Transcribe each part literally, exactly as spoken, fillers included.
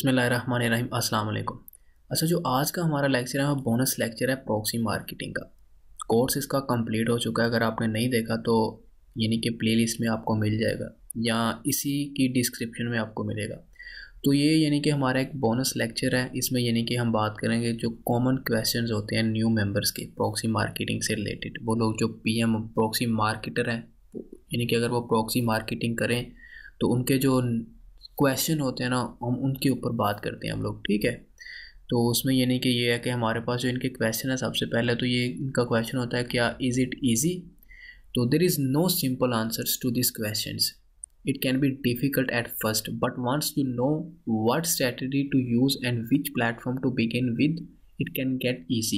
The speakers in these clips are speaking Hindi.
बिस्मिल्लाहिर्रहमानिर्रहीम अस्सलाम वालेकुम। अच्छा, जो आज का हमारा लेक्चर है वो बोनस लेक्चर है प्रॉक्सी मार्केटिंग का। कोर्स इसका कंप्लीट हो चुका है, अगर आपने नहीं देखा तो यानी कि प्लेलिस्ट में आपको मिल जाएगा या इसी की डिस्क्रिप्शन में आपको मिलेगा। तो ये यानी कि हमारा एक बोनस लेक्चर है, इसमें यानी कि हम बात करेंगे जो कॉमन क्वेश्चंस होते हैं न्यू मेंबर्स के प्रॉक्सी मार्केटिंग से रिलेटेड। वो लोग जो पीएम प्रॉक्सी मार्केटर हैं, यानी कि अगर वो प्रॉक्सी मार्केटिंग करें तो उनके जो क्वेश्चन होते हैं ना, हम उनके ऊपर बात करते हैं हम लोग, ठीक है। तो उसमें यानी कि ये है कि हमारे पास जो इनके क्वेश्चन है, सबसे पहले तो ये इनका क्वेश्चन होता है क्या इज़ इट ईजी। तो there is no simple answers to this questions. It can be difficult at first but once you know what strategy to use and which platform to begin with, it can get easy.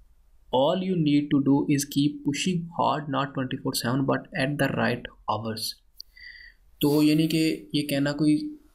All you need to do is keep pushing hard, not twenty four seven but at the right hours. तो यानी कि ये कहना कोई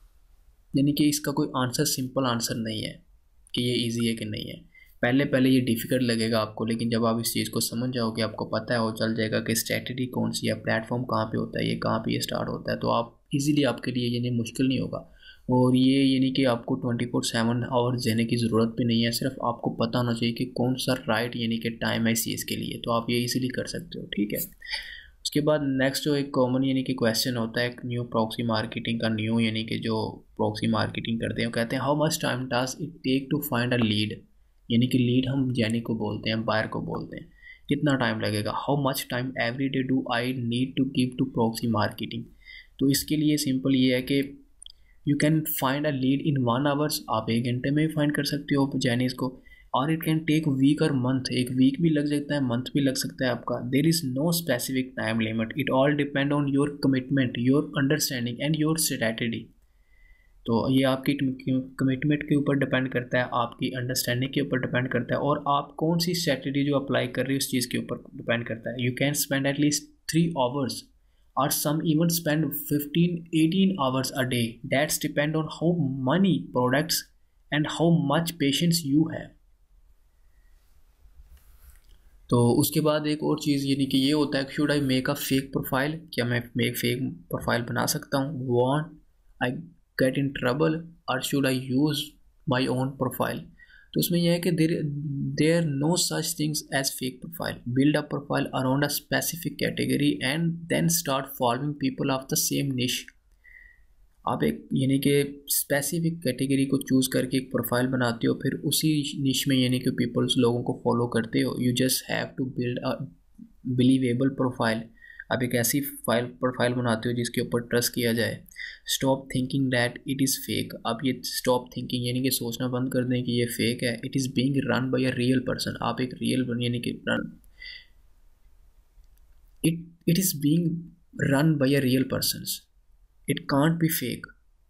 यानी कि इसका कोई आंसर सिंपल आंसर नहीं है कि ये इजी है कि नहीं है। पहले पहले ये डिफ़िकल्ट लगेगा आपको, लेकिन जब आप इस चीज़ को समझ जाओगे, आपको पता है, वो चल जाएगा कि स्ट्रैटेजी कौन सी है, प्लेटफॉर्म कहाँ पे होता है, ये कहाँ पे ये स्टार्ट होता है, तो आप इजीली आपके लिए यानी मुश्किल नहीं होगा। और ये यानी कि आपको ट्वेंटी फोर सेवन आवर्स देने की ज़रूरत भी नहीं है, सिर्फ आपको पता होना चाहिए कि कौन सा राइट यानी कि टाइम है इस चीज़ के लिए, तो आप ये इजीली कर सकते हो, ठीक है। उसके बाद नेक्स्ट जो एक कॉमन यानी कि क्वेश्चन होता है न्यू प्रॉक्सी मार्केटिंग का, न्यू यानी कि जो प्रॉक्सी मार्केटिंग करते हैं वो कहते हैं how much time does it take to find a lead. यानी कि लीड हम जैनी को बोलते हैं, बायर को बोलते हैं, कितना टाइम लगेगा। How much time every day do I need to give to proxy marketing. तो इसके लिए सिंपल ये है कि you can find a lead in one hours, आप एक घंटे में ही फाइंड कर सकते हो जैनीज को, और इट कैन टेक वीक और मंथ, एक वीक भी लग सकता है, मंथ भी लग सकता है आपका। There is no specific time limit, it all depend on your commitment, your understanding and your strategy. तो ये आपकी कमिटमेंट के ऊपर डिपेंड करता है, आपकी अंडरस्टैंडिंग के ऊपर डिपेंड करता है, और आप कौन सी स्ट्रैटेजी जो अप्लाई कर रहे हो उस चीज़ के ऊपर डिपेंड करता है। You can spend at least three hours or some even spend fifteen eighteen hours a day. That's depend on how many products and how much patience you have. तो उसके बाद एक और चीज़ यानी कि ये होता है should I make a fake profile, क्या मैं एक फेक प्रोफाइल बना सकता हूँ, won't I get in trouble, और should I use my own profile. तो उसमें यह है कि there there no such things as fake profile, build a profile around a specific category and then start following people of the same niche. आप एक यानी कि स्पेसिफिक कैटेगरी को चूज़ करके एक प्रोफाइल बनाते हो, फिर उसी निश में यानी कि पीपल्स लोगों को फॉलो करते हो। You just have to build a believable profile. आप एक ऐसी फाइल प्रोफाइल बनाते हो जिसके ऊपर ट्रस्ट किया जाए। Stop thinking that it is fake, आप ये स्टॉप थिंकिंग यानी कि सोचना बंद कर दें कि ये फेक है। It is being run by a real person, आप एक रियल यानी कि run it it is being run by a real person, it can't be fake.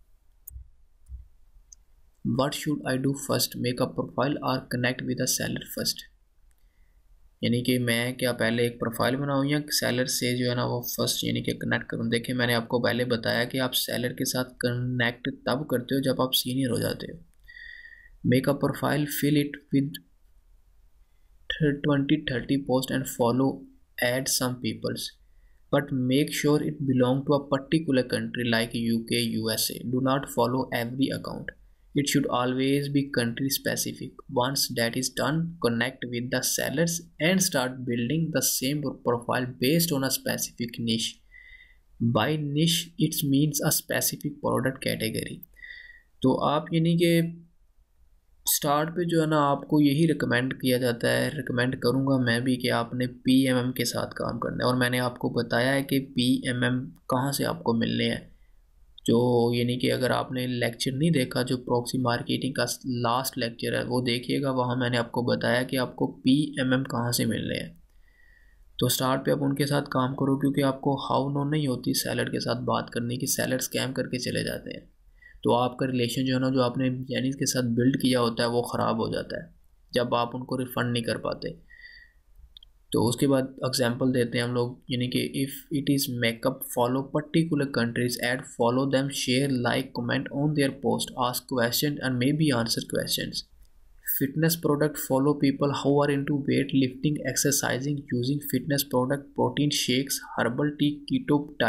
What should I do first, make a profile और connect with a seller first. यानी कि मैं क्या पहले एक प्रोफाइल बनाऊँ या सेलर से जो है ना वो फर्स्ट यानी कि कनेक्ट करूँ। देखिए मैंने आपको पहले बताया कि आप सेलर के साथ कनेक्ट तब करते हो जब आप सीनियर हो जाते हो। Make a profile, fill it with twenty thirty post and follow add some peoples, but make sure it belong to a particular country like UK USA. Do not follow every account, it should always be country specific. Once that is done, connect with the sellers and start building the same profile based on a specific niche. By niche it means a specific product category. तो आप यानी कि स्टार्ट पे जो है ना आपको यही रिकमेंड किया जाता है, रिकमेंड करूँगा मैं भी कि आपने पी एम एम के साथ काम करना है। और मैंने आपको बताया है कि पी एम एम कहाँ से आपको मिलने हैं। जो यानी कि अगर आपने लेक्चर नहीं देखा, जो प्रॉक्सी मार्केटिंग का लास्ट लेक्चर है वो देखिएगा, वहाँ मैंने आपको बताया कि आपको पी एम एम कहाँ से मिलने हैं। तो स्टार्ट पे आप उनके साथ काम करो, क्योंकि आपको हाउ नो नहीं होती सेलर के साथ बात करने की, सेलर स्कैम करके चले जाते हैं। तो आपका रिलेशन जो है ना, जो आपने यानी के साथ बिल्ड किया होता है वो ख़राब हो जाता है जब आप उनको रिफ़ंड नहीं कर पाते। तो उसके बाद एग्जांपल देते हैं हम लोग, यानी कि if it is makeup, follow particular countries, add follow them, share like comment on their post, ask question and maybe answer questions. Fitness product, follow people who are into weight lifting, exercising, using fitness product, protein shakes, herbal tea, keto diet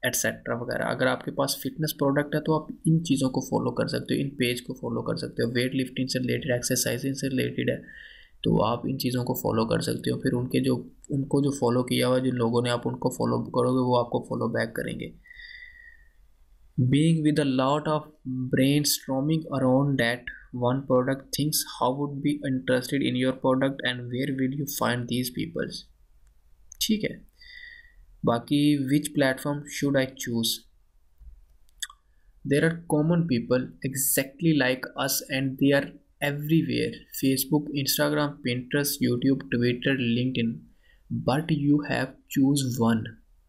etcetera वगैरह। अगर आपके पास फिटनेस प्रोडक्ट है तो आप इन चीज़ों को फॉलो कर सकते हो, इन पेज को फॉलो कर सकते हो। वेट लिफ्टिंग से रिलेटेड, एक्सरसाइजिंग से रिलेटेड है तो आप इन चीज़ों को फॉलो कर सकते हो। फिर उनके जो उनको जो फॉलो किया हुआ जिन लोगों ने, आप उनको फॉलो करोगे वो आपको फॉलो बैक करेंगे। Being with a lot of brainstorming around that one product, thinks how would be interested in your product and where will you find these people। ठीक है। बाकी which platform should I choose? There are common people exactly like us and they are everywhere: Facebook, Instagram, Pinterest, YouTube, Twitter, LinkedIn, but you have choose one।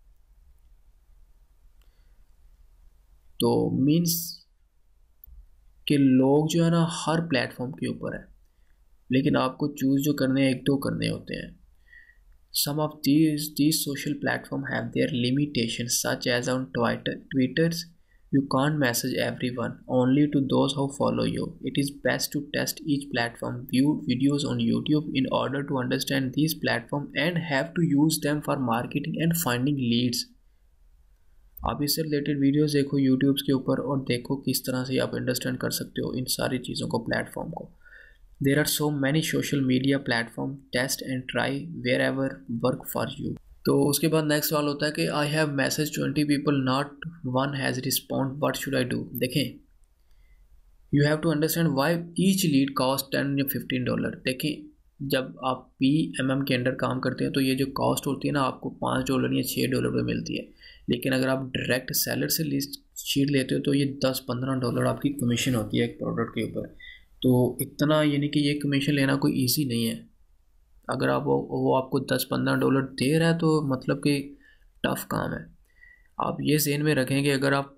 तो मीन्स कि लोग जो है ना हर प्लेटफॉर्म के ऊपर है, लेकिन आपको चूज़ जो करने हैं एक दो करने होते हैं। Some of these these social platform have their limitations, such as on Twitter Twitters you can't message everyone, only to those who follow you। It is best to test each platform, view videos on YouTube in order to understand these platform and have to use them for marketing and finding leads। आप इससे रिलेटेड वीडियोस देखो यूट्यूब के ऊपर और देखो किस तरह से आप अंडरस्टैंड कर सकते हो इन सारी चीज़ों को, प्लेटफॉर्म को। There are so many social media platform, test and try wherever work for you. तो उसके बाद नेक्स्ट सवाल होता है कि I have message twenty people, not one has respond, what should I do. देखें, you have to understand why each lead cost ten या फिफ्टीन डॉलर। देखें, जब आप पी एम एम के अंडर काम करते हैं तो ये जो कॉस्ट होती है ना आपको पाँच डॉलर या छः डॉलर पे मिलती है, लेकिन अगर आप डायरेक्ट सेलर से लिस्ट शीट लेते हो तो ये दस पंद्रह डॉलर आपकी कमीशन होती है एक प्रोडक्ट के ऊपर। तो इतना यानी कि ये कमीशन लेना कोई इजी नहीं है। अगर आप वो वो आपको दस पंद्रह डॉलर दे रहा है तो मतलब कि टफ काम है। आप ये ज़हन में रखें कि अगर आप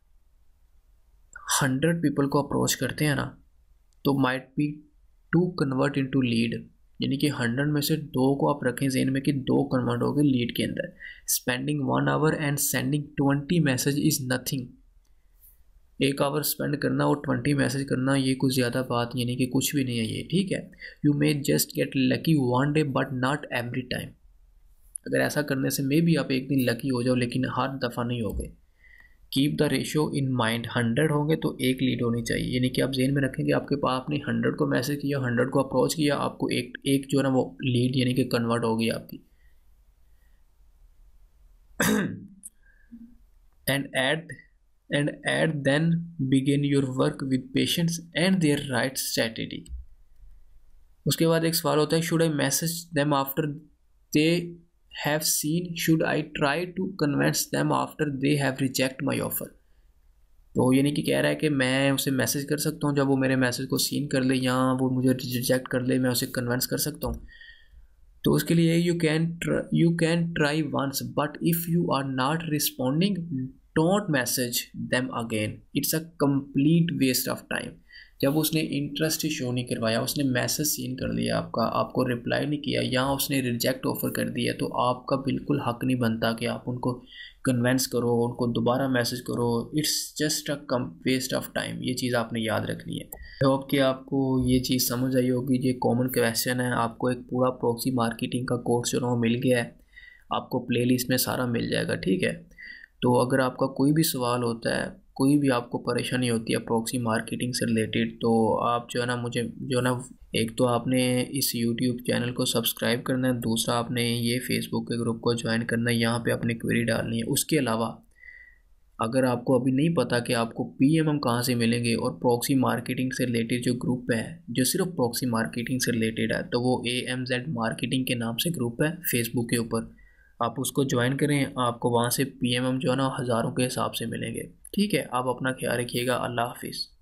हंड्रेड पीपल को अप्रोच करते हैं ना तो might be to convert into lead, यानी कि हंड्रेड में से दो को आप रखें ज़हन में कि दो कन्वर्ट हो गए लीड के अंदर। Spending one hour and sending twenty message is nothing. एक आवर स्पेंड करना और ट्वेंटी मैसेज करना ये कुछ ज़्यादा बात यानी कि कुछ भी नहीं है ये, ठीक है। You may just get lucky one day but not every time. अगर ऐसा करने से मे भी आप एक दिन लकी हो जाओ लेकिन हर दफ़ा नहीं होगे। Keep the ratio in mind, hundred होंगे तो एक लीड होनी चाहिए, यानी कि आप जेन में रखेंगे आपके पास आपने हंड्रेड को मैसेज किया, हंड्रेड को अप्रोच किया, आपको एक एक जो है ना वो लीड यानी कि कन्वर्ट होगी आपकी। And add and add then begin your work with patience and their right strategy. उसके बाद एक सवाल होता है, should I message them after they have seen, should I try to convince them after they have reject my offer। तो यानी कि कह रहा है कि मैं उसे मैसेज कर सकता हूँ जब वो मेरे मैसेज को सीन कर ले या वो मुझे रिजेक्ट कर ले, मैं उसे कन्विंस कर सकता हूँ। तो उसके लिए you can you can try once but if you are not responding don't message them again, it's a complete waste of time. जब उसने इंटरेस्ट ही शो नहीं करवाया, उसने मैसेज सीन कर लिया आपका, आपको रिप्लाई नहीं किया या उसने रिजेक्ट ऑफर कर दिया, तो आपका बिल्कुल हक नहीं बनता कि आप उनको कन्विंस करो, उनको दोबारा मैसेज करो। It's just a come waste of time. ये चीज़ आपने याद रखनी है। आई होप कि आपको ये चीज़ समझ आई होगी। ये कॉमन क्वेश्चन है, आपको एक पूरा प्रॉक्सी मार्केटिंग का कोर्स जो है मिल गया है, आपको प्ले लिस्ट में सारा मिल जाएगा, ठीक है। तो अगर आपका कोई भी सवाल होता है, कोई भी आपको परेशानी होती है प्रॉक्सी मार्केटिंग से रिलेटेड, तो आप जो है ना मुझे जो है ना एक तो आपने इस यूट्यूब चैनल को सब्सक्राइब करना है, दूसरा आपने ये फेसबुक के ग्रुप को ज्वाइन करना है, यहाँ पे अपनी क्वेरी डालनी है। उसके अलावा अगर आपको अभी नहीं पता कि आपको पीएमएम कहाँ से मिलेंगे और प्रॉक्सी मार्केटिंग से रिलेटेड जो ग्रुप है जो सिर्फ प्रॉक्सी मार्केटिंग से रिलेटेड है, तो वो ए एम जेड मार्केटिंग के नाम से ग्रुप है फेसबुक के ऊपर। आप उसको ज्वाइन करें, आपको वहाँ से पीएमएम जो है ना हज़ारों के हिसाब से मिलेंगे, ठीक है। आप अपना ख्याल रखिएगा। अल्लाह हाफिज़।